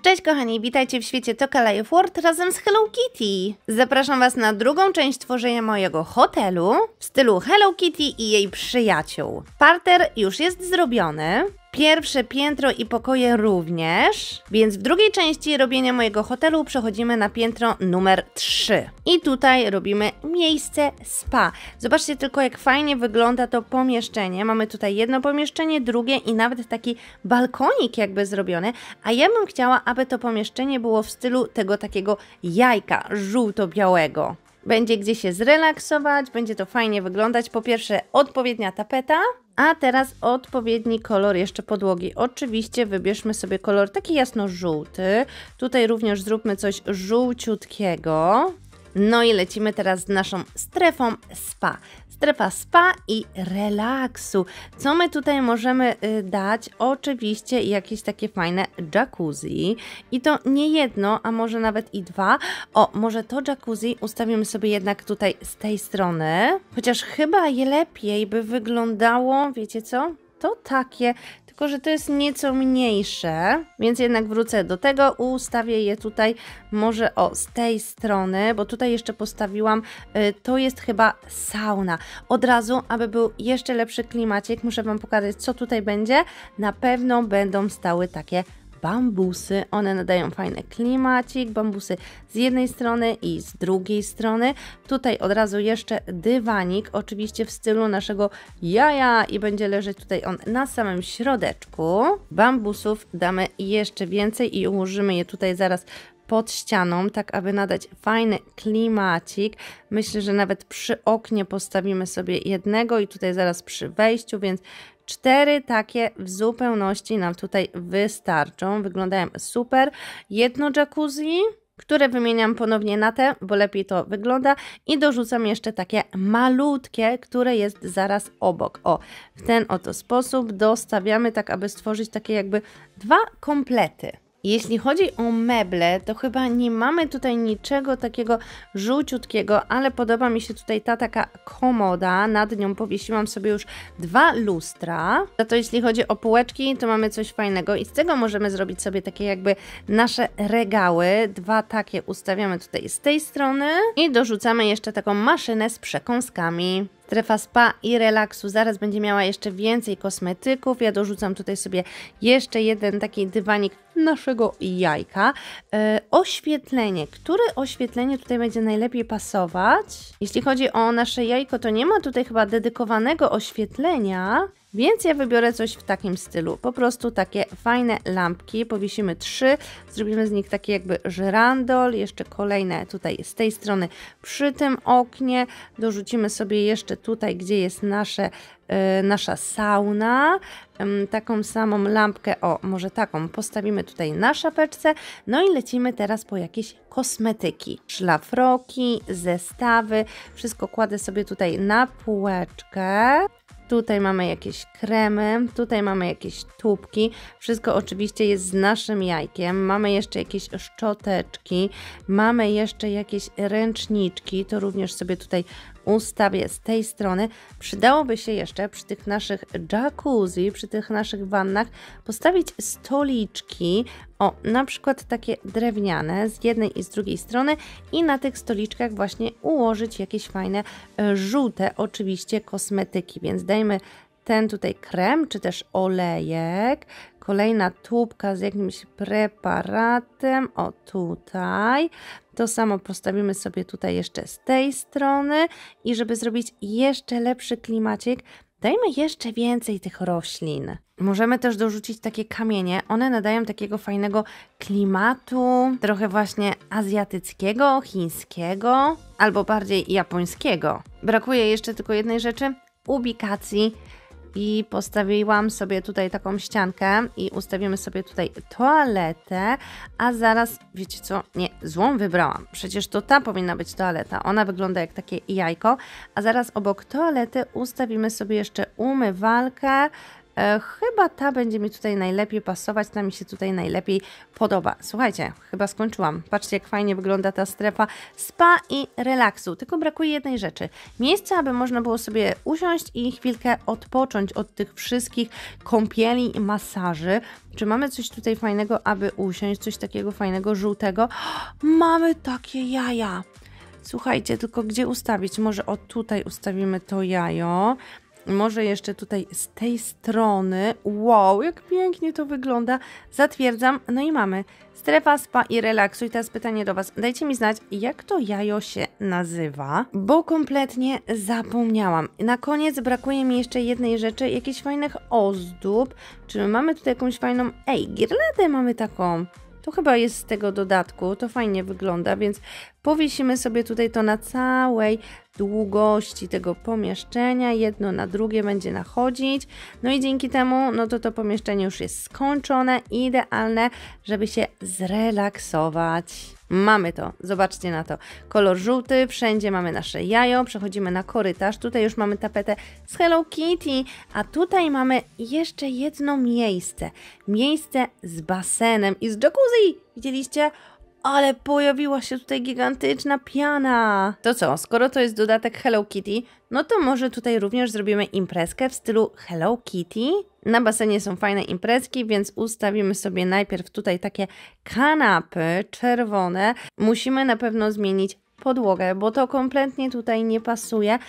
Cześć kochani, witajcie w świecie Toca Life World razem z Hello Kitty. Zapraszam Was na drugą część tworzenia mojego hotelu w stylu Hello Kitty i jej przyjaciół. Parter już jest zrobiony. Pierwsze piętro i pokoje również, więc w drugiej części robienia mojego hotelu przechodzimy na piętro numer 3. I tutaj robimy miejsce spa. Zobaczcie tylko, jak fajnie wygląda to pomieszczenie. Mamy tutaj jedno pomieszczenie, drugie i nawet taki balkonik jakby zrobiony. A ja bym chciała, aby to pomieszczenie było w stylu tego takiego jajka żółto-białego. Będzie gdzie się zrelaksować, będzie to fajnie wyglądać. Po pierwsze odpowiednia tapeta, a teraz odpowiedni kolor jeszcze podłogi. Oczywiście wybierzmy sobie kolor taki jasno-żółty. Tutaj również zróbmy coś żółciutkiego. No i lecimy teraz z naszą strefą spa. Strefa spa i relaksu. Co my tutaj możemy dać? Oczywiście jakieś takie fajne jacuzzi. I to nie jedno, a może nawet i dwa. O, może to jacuzzi ustawimy sobie jednak tutaj z tej strony. Chociaż chyba lepiej by wyglądało, wiecie co? To takie, tylko że to jest nieco mniejsze, więc jednak wrócę do tego, ustawię je tutaj może z tej strony, bo tutaj jeszcze postawiłam, to jest chyba sauna. Od razu, aby był jeszcze lepszy klimacik, muszę Wam pokazać, co tutaj będzie. Na pewno będą stały takie bambusy, one nadają fajny klimacik, bambusy z jednej strony i z drugiej strony. Tutaj od razu jeszcze dywanik, oczywiście w stylu naszego jaja i będzie leżeć tutaj on na samym środeczku. Bambusów damy jeszcze więcej i ułożymy je tutaj zaraz pod ścianą, tak aby nadać fajny klimacik. Myślę, że nawet przy oknie postawimy sobie jednego i tutaj zaraz przy wejściu, więc 4 takie w zupełności nam tutaj wystarczą. Wyglądają super. Jedno jacuzzi, które wymieniam ponownie na te, bo lepiej to wygląda. I dorzucam jeszcze takie malutkie, które jest zaraz obok. O, w ten oto sposób dostawiamy tak, aby stworzyć takie jakby 2 komplety. Jeśli chodzi o meble, to chyba nie mamy tutaj niczego takiego żółciutkiego, ale podoba mi się tutaj ta taka komoda, nad nią powiesiłam sobie już 2 lustra. Za to jeśli chodzi o półeczki, to mamy coś fajnego i z tego możemy zrobić sobie takie jakby nasze regały. 2 takie ustawiamy tutaj z tej strony i dorzucamy jeszcze taką maszynę z przekąskami. Strefa spa i relaksu zaraz będzie miała jeszcze więcej kosmetyków. Ja dorzucam tutaj sobie jeszcze jeden taki dywanik naszego jajka. Oświetlenie. Które oświetlenie tutaj będzie najlepiej pasować? Jeśli chodzi o nasze jajko, to nie ma tutaj chyba dedykowanego oświetlenia, więc ja wybiorę coś w takim stylu. Po prostu takie fajne lampki. Powiesimy 3. Zrobimy z nich taki jakby żyrandol. Jeszcze kolejne tutaj z tej strony przy tym oknie. Dorzucimy sobie jeszcze tutaj, gdzie jest nasza sauna. Taką samą lampkę, o może taką postawimy tutaj na szapeczce. No i lecimy teraz po jakieś kosmetyki. Szlafroki, zestawy. Wszystko kładę sobie tutaj na półeczkę. Tutaj mamy jakieś kremy, tutaj mamy jakieś tubki, wszystko oczywiście jest z naszym jajkiem, mamy jeszcze jakieś szczoteczki, mamy jeszcze jakieś ręczniczki, to również sobie tutaj ustawię z tej strony. Przydałoby się jeszcze przy tych naszych jacuzzi, przy tych naszych wannach postawić stoliczki, na przykład takie drewniane z jednej i z drugiej strony i na tych stoliczkach właśnie ułożyć jakieś fajne żółte oczywiście kosmetyki, więc dajmy ten tutaj krem, czy też olejek, kolejna tubka z jakimś preparatem, o tutaj. To samo postawimy sobie tutaj jeszcze z tej strony i żeby zrobić jeszcze lepszy klimacik, dajmy jeszcze więcej tych roślin. Możemy też dorzucić takie kamienie, one nadają takiego fajnego klimatu, trochę właśnie azjatyckiego, chińskiego albo bardziej japońskiego. Brakuje jeszcze tylko jednej rzeczy, ubikacji. I postawiłam sobie tutaj taką ściankę i ustawimy sobie tutaj toaletę, a zaraz, wiecie co, nie, złą wybrałam, przecież to ta powinna być toaleta, ona wygląda jak takie jajko, a zaraz obok toalety ustawimy sobie jeszcze umywalkę, Chyba ta będzie mi tutaj najlepiej pasować, ta mi się tutaj najlepiej podoba. Słuchajcie, chyba skończyłam. Patrzcie, jak fajnie wygląda ta strefa spa i relaksu. Tylko brakuje jednej rzeczy. Miejsce, aby można było sobie usiąść i chwilkę odpocząć od tych wszystkich kąpieli i masaży. Czy mamy coś tutaj fajnego, aby usiąść? Coś takiego fajnego, żółtego? Mamy takie jaja. Słuchajcie, tylko gdzie ustawić? Może o tutaj ustawimy to jajo. Może jeszcze tutaj z tej strony. Wow, jak pięknie to wygląda. Zatwierdzam. No i mamy strefa spa i relaksu. I teraz pytanie do Was. Dajcie mi znać, jak to jajo się nazywa, bo kompletnie zapomniałam. Na koniec brakuje mi jeszcze jednej rzeczy, jakichś fajnych ozdób. Czy my mamy tutaj jakąś fajną... Ej, girlandę mamy taką. To chyba jest z tego dodatku, to fajnie wygląda, więc powiesimy sobie tutaj to na całej długości tego pomieszczenia, jedno na drugie będzie nachodzić, no i dzięki temu, no to pomieszczenie już jest skończone, idealne, żeby się zrelaksować. Mamy to, zobaczcie na to, kolor żółty, wszędzie mamy nasze jajo, przechodzimy na korytarz, tutaj już mamy tapetę z Hello Kitty, a tutaj mamy jeszcze jedno miejsce z basenem i z jacuzzi, widzieliście? Ale pojawiła się tutaj gigantyczna piana. To co, skoro to jest dodatek Hello Kitty, no to może tutaj również zrobimy imprezkę w stylu Hello Kitty. Na basenie są fajne imprezki, więc ustawimy sobie najpierw tutaj takie kanapy czerwone. Musimy na pewno zmienić podłogę, bo to kompletnie tutaj nie pasuje.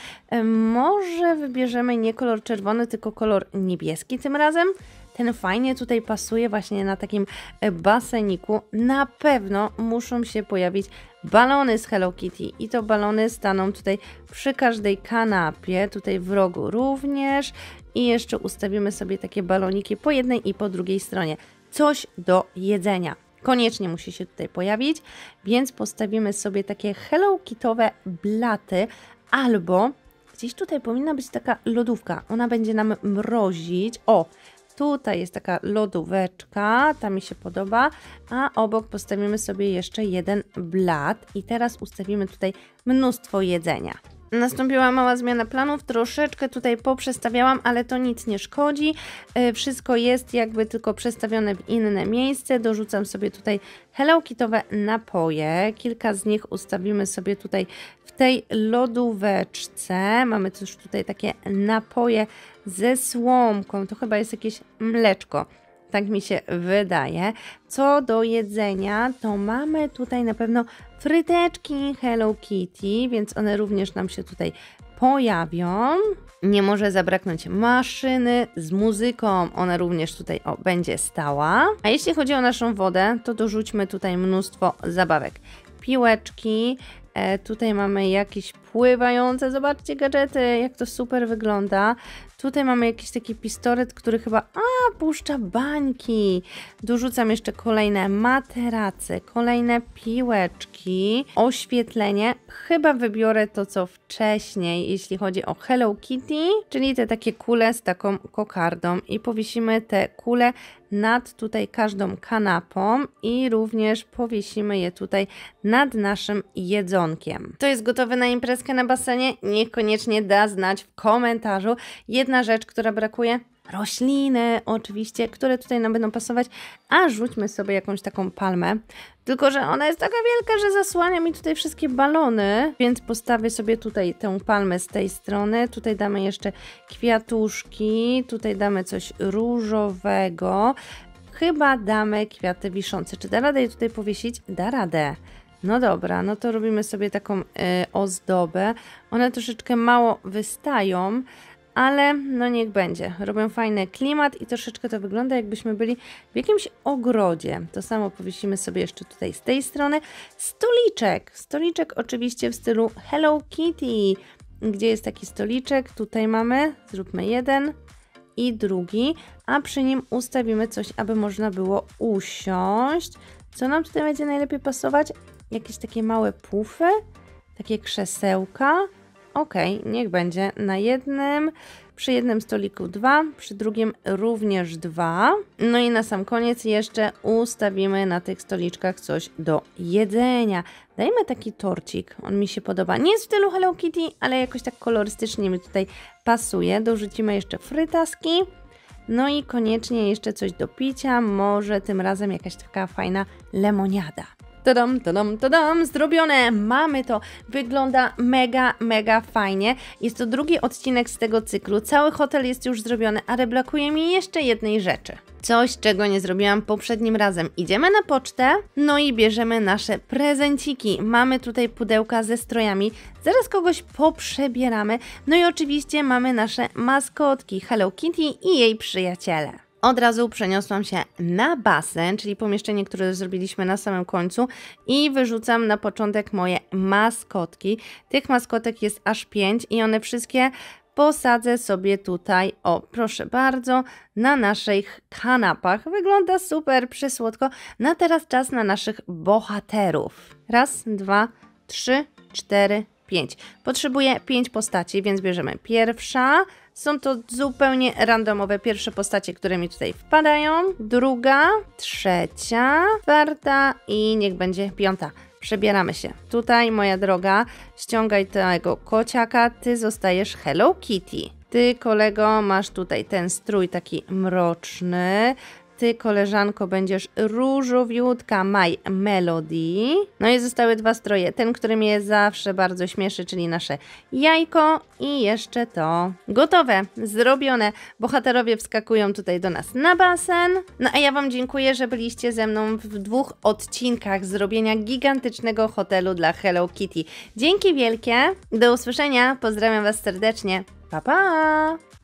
Może wybierzemy nie kolor czerwony, tylko kolor niebieski tym razem. Ten fajnie tutaj pasuje właśnie na takim baseniku. Na pewno muszą się pojawić balony z Hello Kitty i to balony staną tutaj przy każdej kanapie, tutaj w rogu również i jeszcze ustawimy sobie takie baloniki po jednej i po drugiej stronie. Coś do jedzenia. Koniecznie musi się tutaj pojawić, więc postawimy sobie takie Hello Kittowe blaty albo gdzieś tutaj powinna być taka lodówka. Ona będzie nam mrozić. O! Tutaj jest taka lodóweczka, ta mi się podoba, a obok postawimy sobie jeszcze jeden blat i teraz ustawimy tutaj mnóstwo jedzenia. Nastąpiła mała zmiana planów, troszeczkę tutaj poprzestawiałam, ale to nic nie szkodzi. Wszystko jest jakby tylko przestawione w inne miejsce. Dorzucam sobie tutaj Hello Kittowe napoje. Kilka z nich ustawimy sobie tutaj w tej lodóweczce. Mamy też tutaj takie napoje ze słomką. To chyba jest jakieś mleczko. Tak mi się wydaje. Co do jedzenia, to mamy tutaj na pewno fryteczki Hello Kitty, więc one również nam się tutaj pojawią. Nie może zabraknąć maszyny z muzyką, ona również tutaj będzie stała. A jeśli chodzi o naszą wodę, to dorzućmy tutaj mnóstwo zabawek. Piłeczki, tutaj mamy jakieś pływające, zobaczcie gadżety, jak to super wygląda. Tutaj mamy jakiś taki pistolet, który chyba, puszcza bańki. Dorzucam jeszcze kolejne materace, kolejne piłeczki, oświetlenie. Chyba wybiorę to, co wcześniej, jeśli chodzi o Hello Kitty, czyli te takie kule z taką kokardą i powiesimy te kule nad tutaj każdą kanapą i również powiesimy je tutaj nad naszym jedzonkiem. To jest gotowe na imprezkę na basenie? Niech koniecznie da znać w komentarzu. Jedna rzecz, która brakuje, rośliny oczywiście, które tutaj nam będą pasować, a rzućmy sobie jakąś taką palmę, tylko że ona jest taka wielka, że zasłania mi tutaj wszystkie balony, więc postawię sobie tutaj tę palmę z tej strony, tutaj damy jeszcze kwiatuszki, tutaj damy coś różowego, chyba damy kwiaty wiszące. Czy da radę je tutaj powiesić? Da radę. No dobra, no to robimy sobie taką ozdobę, one troszeczkę mało wystają, ale no niech będzie. Robią fajny klimat i troszeczkę to wygląda, jakbyśmy byli w jakimś ogrodzie. To samo powiesimy sobie jeszcze tutaj z tej strony. Stoliczek. Stoliczek oczywiście w stylu Hello Kitty. Gdzie jest taki stoliczek? Tutaj mamy. Zróbmy jeden i drugi, a przy nim ustawimy coś, aby można było usiąść. Co nam tutaj będzie najlepiej pasować? Jakieś takie małe pufy, takie krzesełka. Ok, niech będzie na jednym, przy jednym stoliku 2, przy drugim również 2. No i na sam koniec jeszcze ustawimy na tych stoliczkach coś do jedzenia. Dajmy taki torcik, on mi się podoba. Nie jest w stylu Hello Kitty, ale jakoś tak kolorystycznie mi tutaj pasuje. Dorzucimy jeszcze frytaski. No i koniecznie jeszcze coś do picia, może tym razem jakaś taka fajna lemoniada. Tadam, tadam, tadam, zrobione, mamy to, wygląda mega, mega fajnie. Jest to drugi odcinek z tego cyklu, cały hotel jest już zrobiony, ale brakuje mi jeszcze jednej rzeczy. Coś, czego nie zrobiłam poprzednim razem. Idziemy na pocztę, no i bierzemy nasze prezenciki. Mamy tutaj pudełka ze strojami, zaraz kogoś poprzebieramy, no i oczywiście mamy nasze maskotki Hello Kitty i jej przyjaciele. Od razu przeniosłam się na basen, czyli pomieszczenie, które zrobiliśmy na samym końcu i wyrzucam na początek moje maskotki. Tych maskotek jest aż 5 i one wszystkie posadzę sobie tutaj, o proszę bardzo, na naszych kanapach. Wygląda super, przysłodko. No a teraz czas na naszych bohaterów. Raz, 2, 3, 4, 5. Potrzebuję 5 postaci, więc bierzemy pierwsza. Są to zupełnie randomowe pierwsze postacie, które mi tutaj wpadają. Druga, trzecia, czwarta i niech będzie 5. Przebieramy się. Tutaj, moja droga, ściągaj tego kociaka, ty zostajesz Hello Kitty. Ty, kolego, masz tutaj ten strój taki mroczny. Ty, koleżanko, będziesz różowiutka My Melody. No i zostały 2 stroje. Ten, który mnie zawsze bardzo śmieszy, czyli nasze jajko i jeszcze to. Gotowe, zrobione. Bohaterowie wskakują tutaj do nas na basen. No a ja Wam dziękuję, że byliście ze mną w 2 odcinkach zrobienia gigantycznego hotelu dla Hello Kitty. Dzięki wielkie. Do usłyszenia. Pozdrawiam Was serdecznie. Pa, pa!